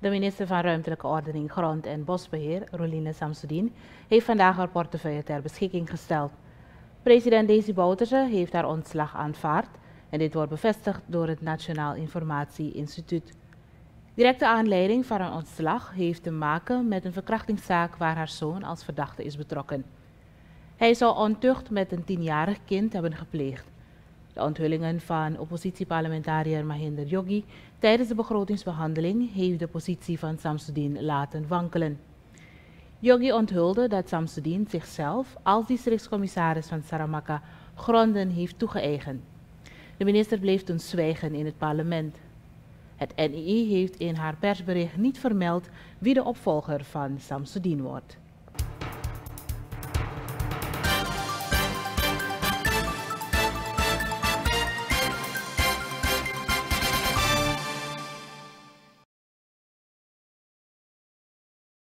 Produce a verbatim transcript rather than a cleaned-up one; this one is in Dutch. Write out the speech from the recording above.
De minister van Ruimtelijke Ordening, Grond- en Bosbeheer, Roeline Samsudeen, heeft vandaag haar portefeuille ter beschikking gesteld. President Desi Bouterse heeft haar ontslag aanvaard en dit wordt bevestigd door het Nationaal Informatie Instituut. Directe aanleiding van haar ontslag heeft te maken met een verkrachtingszaak waar haar zoon als verdachte is betrokken. Hij zou ontucht met een tienjarig kind hebben gepleegd. De onthullingen van oppositieparlementariër Mahinder Yogi tijdens de begrotingsbehandeling heeft de positie van Samsudeen laten wankelen. Yogi onthulde dat Samsudeen zichzelf als districtscommissaris van Saramacca gronden heeft toegeëigend. De minister bleef toen zwijgen in het parlement. Het N I I heeft in haar persbericht niet vermeld wie de opvolger van Samsudeen wordt.